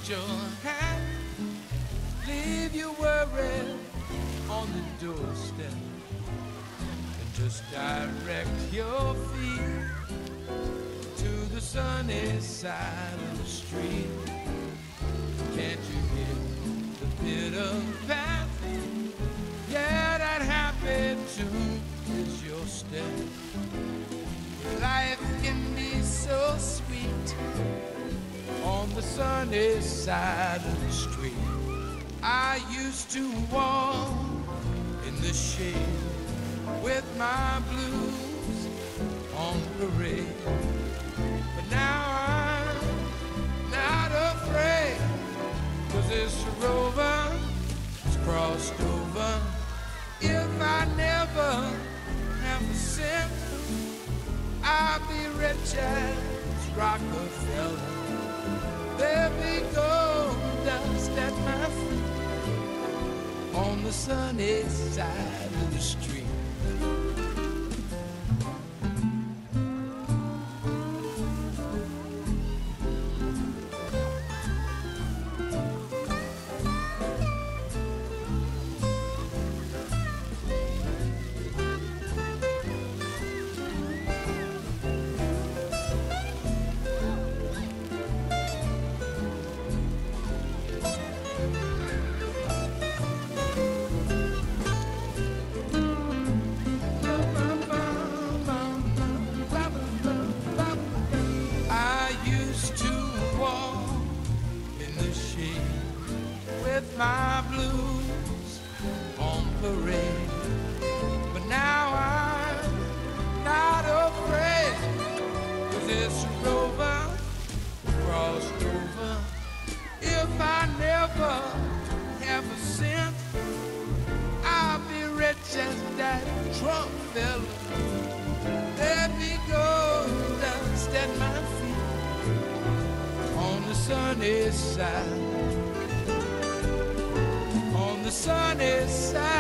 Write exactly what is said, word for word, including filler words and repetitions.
your hand, leave your worries on the doorstep, and just direct your feet to the sunny side of the street. Can't you hear the bitter path? Yeah, that happy tune is your step. Life can be so sweet on the sunny side of the street. I used to walk in the shade with my blues on parade, but now I'm not afraid, 'cause this rover is crossed over. If I never have a cent, I'll be rich as Rockefeller. There be gold dust at my feet on the sunny side of the street. With my blues on parade, but now I'm not afraid, 'cause it's a rover crossed over. If I never have a cent, I'll be rich as that Trump fella. There be gold dust at my feet on the sunny side, on the sunny side.